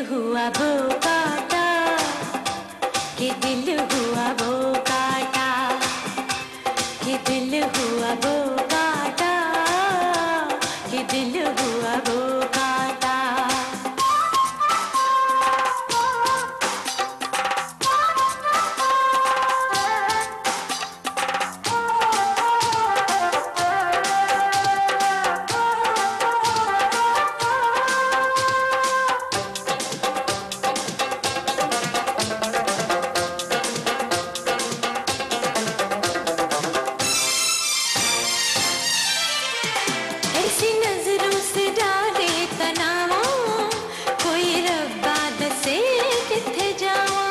हुआ वो काटा, कि दिल हुआ वो काटा, कि दिल हुआ वो काटा, कि दिल हुआ वो काटा। ऐसी नजरों से डाले तनावा, कोई रब्बा दसे किथे जावा।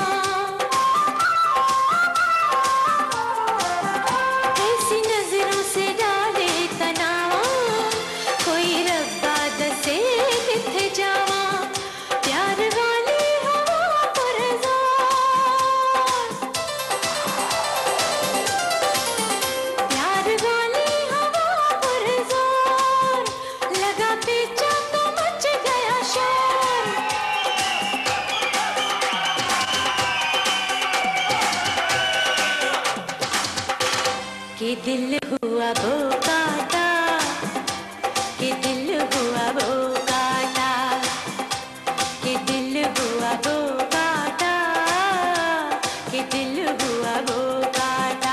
ऐसी नजरों से डाले तनावा, कोई रब्बा दसे किथे जावा। प्यार वाली हवा पर जोर, प्यार वाली हवा पर जोर, लगा पीछा तो मच गया शोर। कि दिल हुआ वो काटा, कि दिल हुआ वो काटा, कि दिल हुआ वो काटा, कि दिल हुआ वो काटा।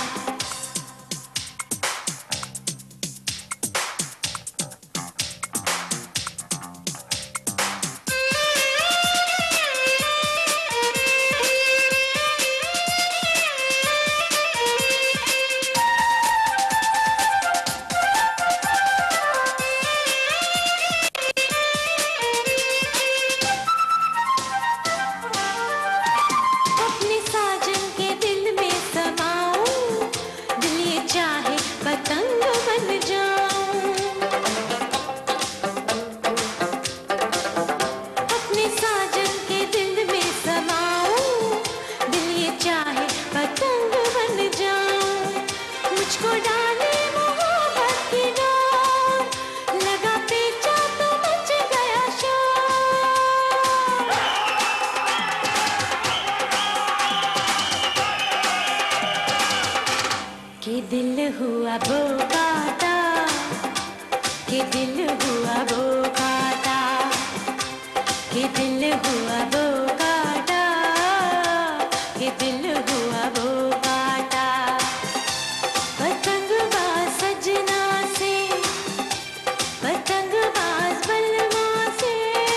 अपने साजन के दिल में समाऊं, दिल ये चाहे पतंग बन जाऊं। अपने साजन के दिल में समाऊं, दिल ये चाहे पतंग बन जाऊं। मुझको डाले मोहब्बत की डोर, लगा पीछा तो मच गया शोर। कि दिल हुआ वो काटा, कि दिल हुआ वो काटा, कि दिल हुआ वो काटा, कि दिल हुआ वो काटा। पतंगबाज सजना से, पतंगबाज बलवा से,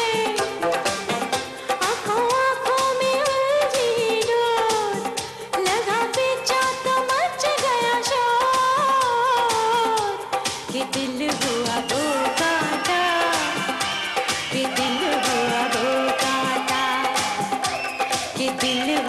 आँखों आँखों में उलझी डोर, लगा पीछा तो मच गया शोर। कि दिल हुआ वो काटा, कि दिल हुआ वो काटा, कि दिल